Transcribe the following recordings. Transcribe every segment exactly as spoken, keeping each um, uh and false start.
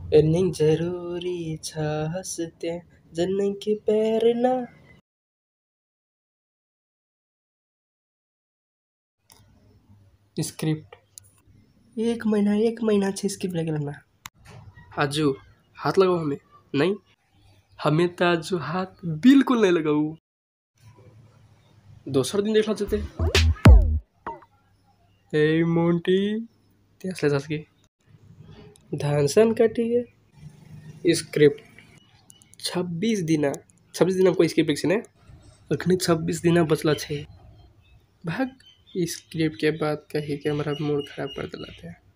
Earning जरूरी छ हस्ते जन्म के प्रेरणा। स्क्रिप्ट एक महीना एक महीना छे स्क्रिप्ट लगना। आजू हाथ लगाओ हमें नहीं, हमें तो आजू हाथ बिल्कुल नहीं लगाऊ। दोसर दिन देखला चलते ए मोंटी त्यसले जसके धानसन काटिए स्क्रिप्ट छब्बीस दिना छब्बीस दिना कोई स्क्रिप्ट लिखे ने अखनी छब्बीस दिना बचला छे। भाग स्क्रिप्ट के बाद कही के हमारा मूड खराब कर दिलाते हैं।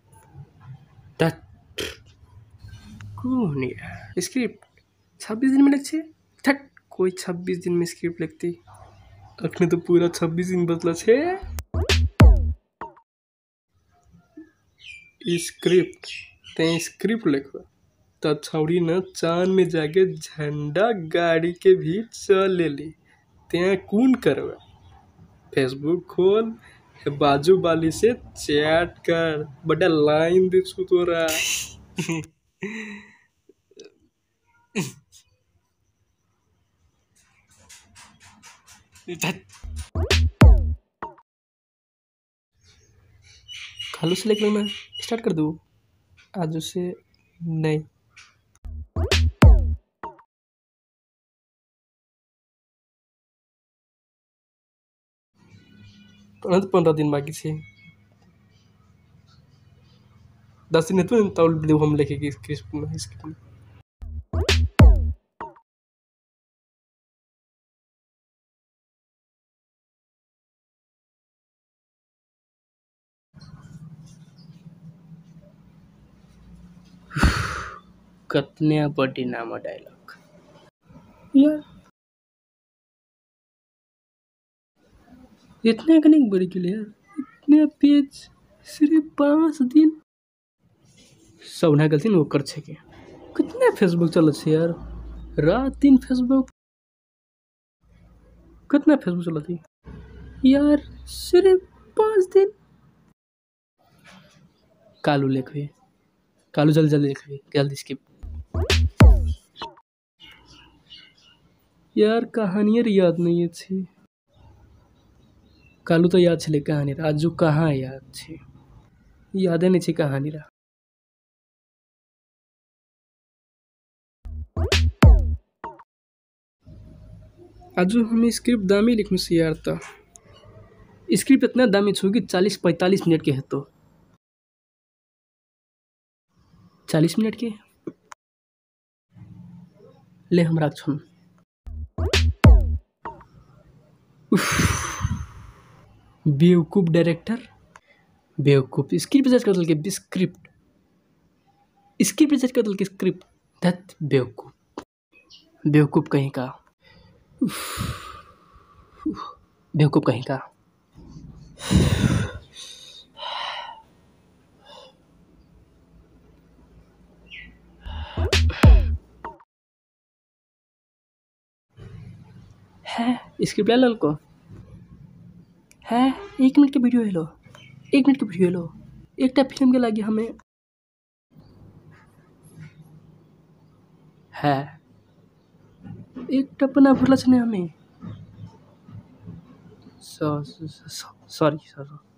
कौन यार स्क्रिप्ट छब्बीस दिन में लिख छे थट कोई छब्बीस दिन में स्क्रिप्ट लिखती अखनी तो पूरा छब्बीस दिन बचला छे। स्क्रिप्ट ते स्क्रिप्ट लिखवा तो छौड़ी न चांद में जाके झंडा गाड़ी के भी चल ले ली ते कौन करवा। फेसबुक खोल बाजू वाली से चैट कर बड़ा लाइन दे छु तोरा। खालू से लेकर मैं स्टार्ट कर दूँ आज से नहीं। पंद्रह दिन बाकी छे दस दिन तो तौल वीडियो हम लिखेगी स्क्रिप्ट में स्क्रिप्ट में। कतने बड़ी नाम डायलॉग यार इतने कनिक बड़ी के लिए इतने पेज सिर्फ पाँच दिन सब ना गलती वो कर छे के कितने फेसबुक चल छे यार रात दिन फेसबुक कितना फेसबुक चला थी यार सिर्फ पाँच दिन। कालू लिखे कालू जल्दी जल्दी लिखे जल्दी स्किप यार कहानी याद नहीं है छे कालू तो याद छे कहानी आजू कहाँ याद छे याद नहीं छे कहानी रा। आजू हमें स्क्रिप्ट दामी लिखने से यार तो स्क्रिप्ट इतना दामी छू कि चालीस पैंतालीस मिनट के है तो चालीस मिनट के ले हम राख छुन बेवकूफ डायरेक्टर बेवकूफ स्क्रिप्ट जज कर के स्क्रिप्ट स्क्रिप्ट जज कर के स्क्रिप्ट धत बेवकूफ बेवकूफ कहीं का बेवकूफ कहीं का। है स्क्रिप्ट ले लो को है एक मिनट के वीडियो हेलो एक मिनट के वीडियो हेलो एक टा फिल्म के लगे हमें है एक टपना भरला छने हमें सॉरी सॉरी